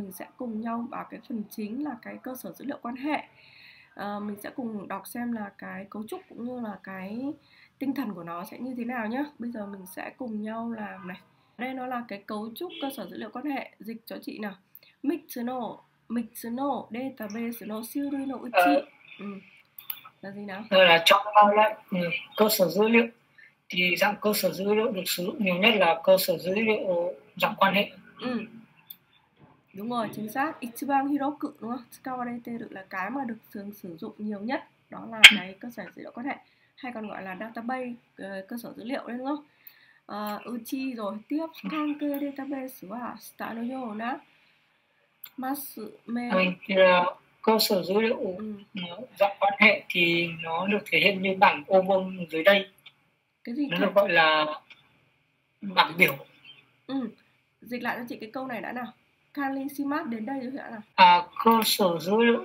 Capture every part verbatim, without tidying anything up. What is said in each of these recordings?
mình sẽ cùng nhau vào cái phần chính là cái cơ sở dữ liệu quan hệ. À, mình sẽ cùng đọc xem là cái cấu trúc cũng như là cái tinh thần của nó sẽ như thế nào nhé. Bây giờ mình sẽ cùng nhau làm này. Đây nó là cái cấu trúc cơ sở dữ liệu quan hệ. Dịch cho chị nào. Mitsuno, Mitsuno, database no shiuri no uchi. Ờ, ừ. Là gì nào? Đây là trong bao loại ừ, cơ sở dữ liệu thì dạng cơ sở dữ liệu được sử dụng nhiều nhất là cơ sở dữ liệu dạng quan hệ. Ừ. Đúng rồi, chính xác. Ichiban hiroku đúng không? Tsukawareteru là cái mà được thường sử dụng nhiều nhất. Đó là cái cơ sở dữ liệu quan hệ, hay còn gọi là database, cơ sở dữ liệu đấy đúng không? Uh, uchi rồi, tiếp kanke database wa shita no yona masu me. Ừ, thì là cơ sở dữ liệu ừ. dạng quan hệ thì nó được thể hiện như bảng ô vuông dưới đây. Cái gì? Nó được gọi là bảng biểu. Ừ. Dịch lại cho chị cái câu này đã nào. Kanishimas đến đây rồi đã nào. À, cơ sở dữ liệu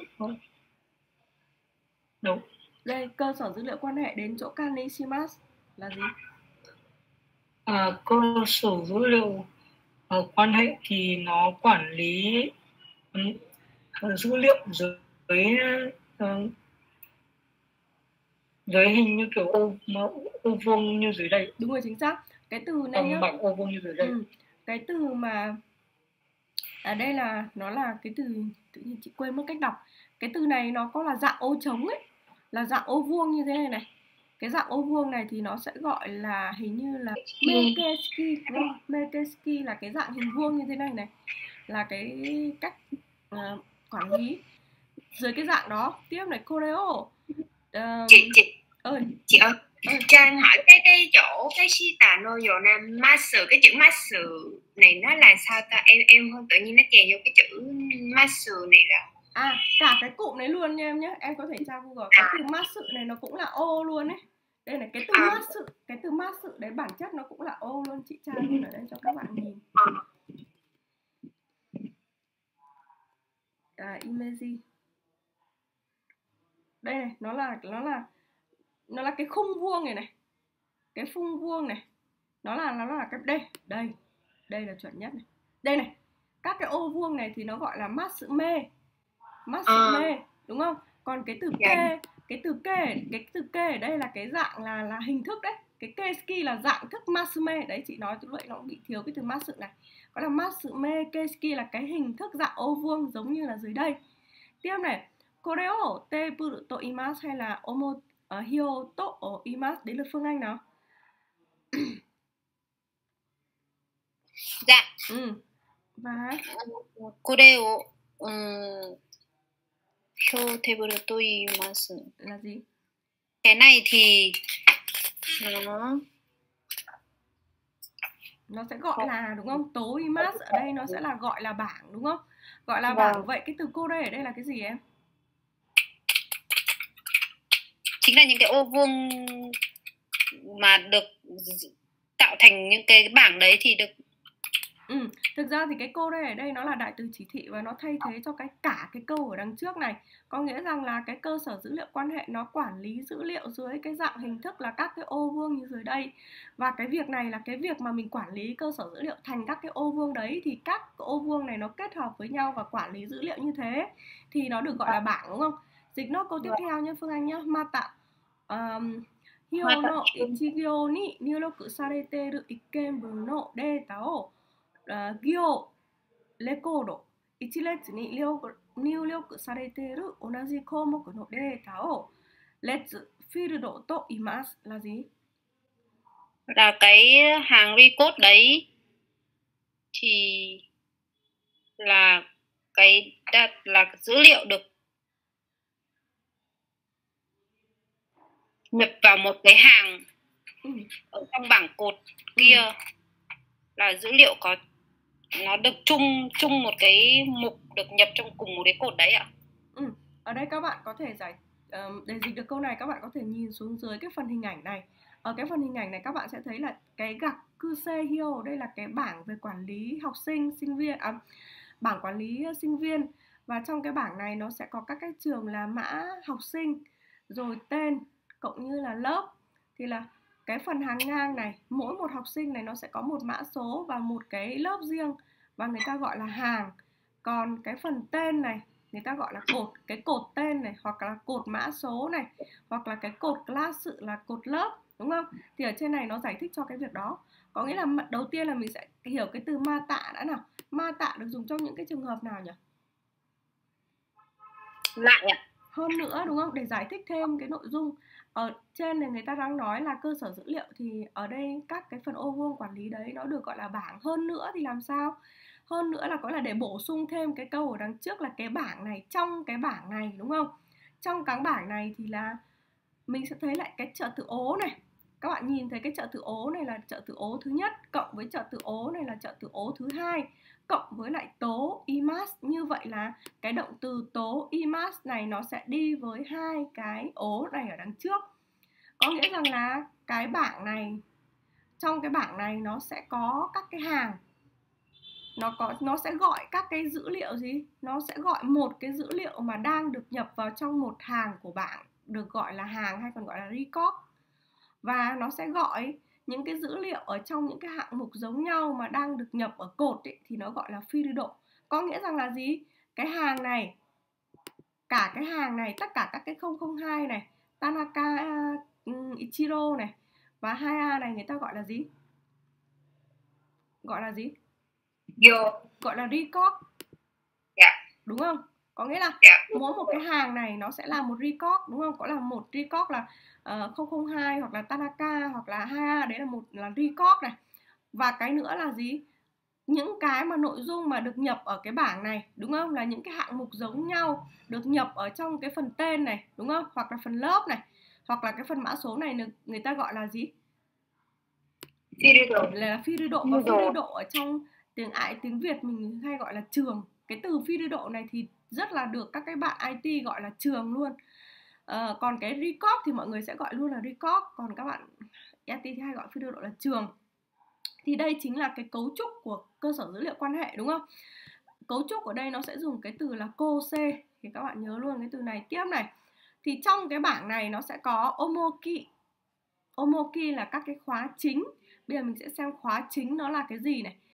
đúng. Đây, cơ sở dữ liệu quan hệ đến chỗ Kanishimas là gì? À, cơ sở dữ liệu uh, quan hệ thì nó quản lý um, dữ liệu dưới uh, dưới hình như kiểu ô, ô vuông như dưới đây. Đúng rồi, chính xác. Cái từ này nhá, bảng ô vuông như dưới đây. Ừ. Cái từ mà à đây là nó là cái từ, tự nhiên chị quên mất cách đọc. Cái từ này nó có là dạng ô trống ấy, là dạng ô vuông như thế này này. Cái dạng ô vuông này thì nó sẽ gọi là hình như là mekeski đúng không? Mekeski là cái dạng hình vuông như thế này này, là cái cách uh, quản lý dưới cái dạng đó. Tiếp này, koreo uh, chị chị ơi chị ơi ừ. cho anh hỏi cái cái chỗ cái shita no yona masu, cái chữ masu này nó là sao ta? Em em không tự nhiên nó chèn vô cái chữ masu này là à cả cái cụm đấy luôn nha em nhé. Em có thể tra Google cái từ masu này nó cũng là ô luôn ấy. Đây này, cái từ à. masu, cái từ masu đấy bản chất nó cũng là ô luôn. Chị tra luôn ở đây cho các bạn nhìn. À, image đây này, nó là nó là nó là cái khung vuông này này, cái khung vuông này, nó là nó là cái đây đây đây là chuẩn nhất này. Đây này, các cái ô vuông này thì nó gọi là matsume, matsume à. Đúng không? Còn cái từ kê, cái từ kê, cái từ kê ở đây là cái dạng là là hình thức đấy. Cái keski là dạng thức matsume đấy, chị nói vậy nó cũng bị thiếu cái từ matsu này. Có là matsume, keski là cái hình thức dạng ô vuông giống như là dưới đây. Tiếp này, koreo teburu to imasu hay là omo uh, hyo to imasu, đấy là phương Anh nào? Dạ. Ừ. Và koreo um, hyo teburu to imasu là gì? Cái này thì nó nó sẽ gọi là đúng không? To imasu ở đây nó sẽ là gọi là bảng đúng không? Gọi là vâng. bảng. Vậy cái từ kore ở đây là cái gì em? Chính là những cái ô vuông mà được tạo thành những cái bảng đấy thì được. Ừ, thực ra thì cái kore ở đây nó là đại từ chỉ thị và nó thay thế cho cái cả cái câu ở đằng trước này. Có nghĩa rằng là cái cơ sở dữ liệu quan hệ nó quản lý dữ liệu dưới cái dạng hình thức là các cái ô vuông như dưới đây. Và cái việc này là cái việc mà mình quản lý cơ sở dữ liệu thành các cái ô vuông đấy, thì các cái ô vuông này nó kết hợp với nhau và quản lý dữ liệu như thế thì nó được gọi là bảng đúng không? Dịch nốt câu tiếp theo nhé Phương Anh nhé. Mata um, hyo no ichigyo ni nyuroku sareteru ikkenbun no data o Uh, 行レコード一列に入力されている同じ項目のデータを列フィールドと言います là gì? Là cái hàng record đấy thì là cái là dữ liệu được nhập vào một cái hàng ừ. ở trong bảng cột kia ừ. Là dữ liệu có nó được chung chung một cái mục được nhập trong cùng một cái cột đấy ạ. Ừ. Ở đây các bạn có thể giải um, để dịch được câu này các bạn có thể nhìn xuống dưới cái phần hình ảnh này. Ở cái phần hình ảnh này các bạn sẽ thấy là cái gạch Kusehio, đây là cái bảng về quản lý học sinh, sinh viên à, bảng quản lý sinh viên. Và trong cái bảng này nó sẽ có các cái trường là mã học sinh, rồi tên cộng như là lớp. Thì là cái phần hàng ngang này, mỗi một học sinh này nó sẽ có một mã số và một cái lớp riêng và người ta gọi là hàng. Còn cái phần tên này người ta gọi là cột, cái cột tên này, hoặc là cột mã số này, hoặc là cái cột class là cột lớp, đúng không? Thì ở trên này nó giải thích cho cái việc đó. Có nghĩa là đầu tiên là mình sẽ hiểu cái từ ma tạ đã nào. Ma tạ được dùng trong những cái trường hợp nào nhỉ? Lại ạ. Hơn nữa, đúng không? Để giải thích thêm cái nội dung. Ở trên này người ta đang nói là cơ sở dữ liệu, thì ở đây các cái phần ô vuông quản lý đấy nó được gọi là bảng. Hơn nữa thì làm sao? Hơn nữa là có là để bổ sung thêm cái câu ở đằng trước là cái bảng này, trong cái bảng này, đúng không? Trong cái bảng này thì là mình sẽ thấy lại cái trợ tử ố này. Các bạn nhìn thấy cái trợ tử ố này là trợ tử ố thứ nhất, cộng với trợ tử ố này là trợ tử ố thứ hai, cộng với lại tố imas. Như vậy là cái động từ tố imas này nó sẽ đi với hai cái ố này ở đằng trước. Có nghĩa rằng là cái bảng này, trong cái bảng này nó sẽ có các cái hàng, nó có nó sẽ gọi các cái dữ liệu gì? Nó sẽ gọi một cái dữ liệu mà đang được nhập vào trong một hàng của bảng được gọi là hàng, hay còn gọi là record. Và nó sẽ gọi những cái dữ liệu ở trong những cái hạng mục giống nhau mà đang được nhập ở cột ấy, thì nó gọi là field. Có nghĩa rằng là gì? Cái hàng này, cả cái hàng này, tất cả các cái không không hai này, Tanaka uh, Ichiro này và hai A này người ta gọi là gì? Gọi là gì? Yo. Gọi là record. Yeah. Đúng không? Có nghĩa là Yeah. mỗi một cái hàng này nó sẽ là một record, đúng không? Có là một record là uh, không không hai hoặc là Tanaka hoặc là hai A, đấy là một là record này. Và cái nữa là gì? Những cái mà nội dung mà được nhập ở cái bảng này, đúng không? Là những cái hạng mục giống nhau được nhập ở trong cái phần tên này, đúng không? Hoặc là phần lớp này, hoặc là cái phần mã số này người ta gọi là gì? Field. Là field. Và field ở trong tiếng Ái, tiếng Việt mình hay gọi là trường. Cái từ field này thì rất là được các cái bạn i tê gọi là trường luôn. À, còn cái record thì mọi người sẽ gọi luôn là record, còn các bạn i tê thì hay gọi field là trường. Thì đây chính là cái cấu trúc của cơ sở dữ liệu quan hệ, đúng không? Cấu trúc ở đây nó sẽ dùng cái từ là cose, thì các bạn nhớ luôn cái từ này. Tiếp này, thì trong cái bảng này nó sẽ có omoki. Omoki là các cái khóa chính. Bây giờ mình sẽ xem khóa chính nó là cái gì này.